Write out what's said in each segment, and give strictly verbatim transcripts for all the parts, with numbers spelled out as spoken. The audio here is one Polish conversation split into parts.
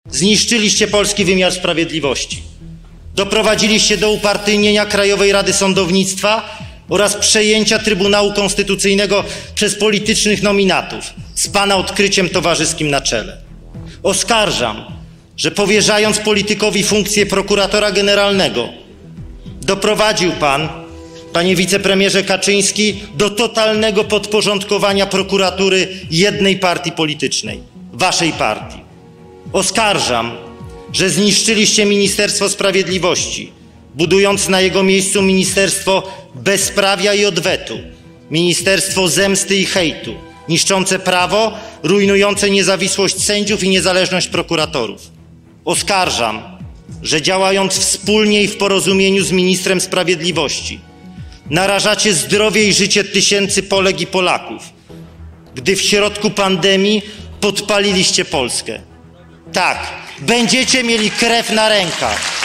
Zniszczyliście polski wymiar sprawiedliwości. Doprowadziliście do upartyjnienia Krajowej Rady Sądownictwa oraz przejęcia Trybunału Konstytucyjnego przez politycznych nominatów z pana odkryciem towarzyskim na czele. Oskarżam, że powierzając politykowi funkcję prokuratora generalnego, doprowadził pan, panie wicepremierze Kaczyński, do totalnego podporządkowania prokuratury jednej partii politycznej, waszej partii. Oskarżam, że zniszczyliście Ministerstwo Sprawiedliwości, budując na jego miejscu Ministerstwo Bezprawia i Odwetu, Ministerstwo Zemsty i Hejtu, niszczące prawo, rujnujące niezawisłość sędziów i niezależność prokuratorów. Oskarżam, że działając wspólnie i w porozumieniu z ministrem sprawiedliwości, narażacie zdrowie i życie tysięcy Polek i Polaków, gdy w środku pandemii podpaliliście Polskę. Tak, będziecie mieli krew na rękach.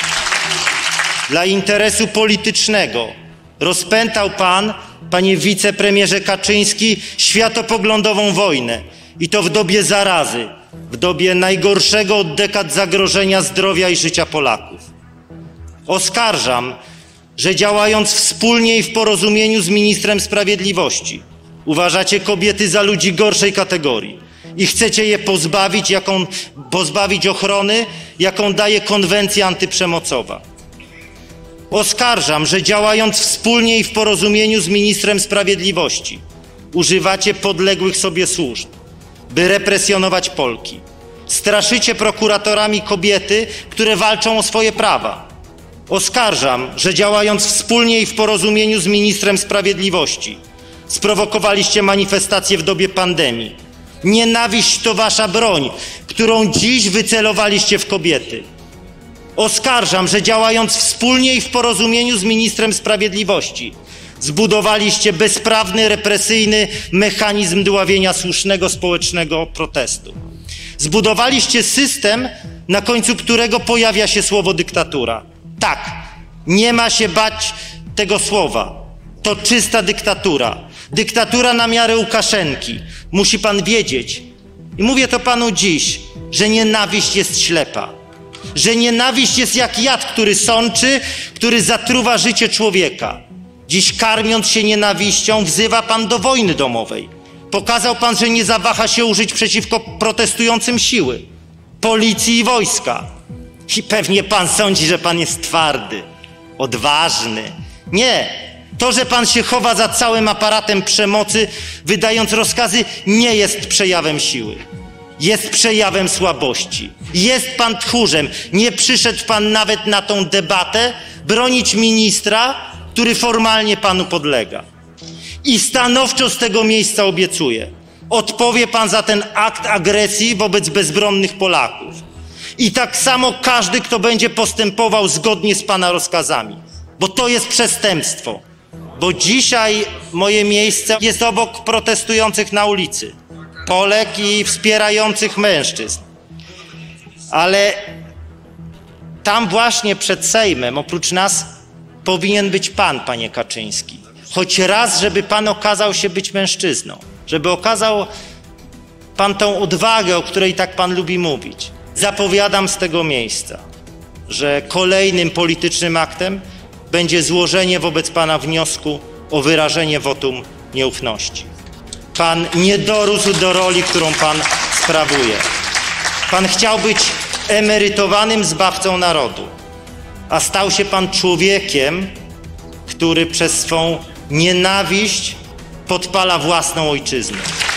Dla interesu politycznego rozpętał pan, panie wicepremierze Kaczyński, światopoglądową wojnę i to w dobie zarazy, w dobie najgorszego od dekad zagrożenia zdrowia i życia Polaków. Oskarżam, że działając wspólnie i w porozumieniu z ministrem sprawiedliwości uważacie kobiety za ludzi gorszej kategorii i chcecie je pozbawić, jaką, pozbawić ochrony, jaką daje konwencja antyprzemocowa. Oskarżam, że działając wspólnie i w porozumieniu z ministrem sprawiedliwości używacie podległych sobie służb, by represjonować Polki. Straszycie prokuratorami kobiety, które walczą o swoje prawa. Oskarżam, że działając wspólnie i w porozumieniu z ministrem sprawiedliwości sprowokowaliście manifestacje w dobie pandemii. Nienawiść to wasza broń, którą dziś wycelowaliście w kobiety. Oskarżam, że działając wspólnie i w porozumieniu z ministrem sprawiedliwości zbudowaliście bezprawny, represyjny mechanizm dławienia słusznego społecznego protestu. Zbudowaliście system, na końcu którego pojawia się słowo dyktatura. Tak, nie ma się bać tego słowa. To czysta dyktatura. Dyktatura na miarę Łukaszenki. Musi pan wiedzieć, i mówię to panu dziś, że nienawiść jest ślepa. Że nienawiść jest jak jad, który sączy, który zatruwa życie człowieka. Dziś, karmiąc się nienawiścią, wzywa pan do wojny domowej. Pokazał pan, że nie zawaha się użyć przeciwko protestującym siły, policji i wojska. I pewnie pan sądzi, że pan jest twardy, odważny. Nie, to, że pan się chowa za całym aparatem przemocy, wydając rozkazy, nie jest przejawem siły. Jest przejawem słabości. Jest pan tchórzem. Nie przyszedł pan nawet na tą debatę bronić ministra, który formalnie panu podlega. I stanowczo z tego miejsca obiecuję. Odpowie pan za ten akt agresji wobec bezbronnych Polaków. I tak samo każdy, kto będzie postępował zgodnie z pana rozkazami. Bo to jest przestępstwo. Bo dzisiaj moje miejsce jest obok protestujących na ulicy. Polek i wspierających mężczyzn. Ale tam właśnie przed Sejmem, oprócz nas, powinien być pan, panie Kaczyński. Choć raz, żeby pan okazał się być mężczyzną. Żeby okazał pan tą odwagę, o której tak pan lubi mówić. Zapowiadam z tego miejsca, że kolejnym politycznym aktem będzie złożenie wobec pana wniosku o wyrażenie wotum nieufności. Pan nie dorósł do roli, którą pan sprawuje. Pan chciał być emerytowanym zbawcą narodu, a stał się pan człowiekiem, który przez swą nienawiść podpala własną ojczyznę.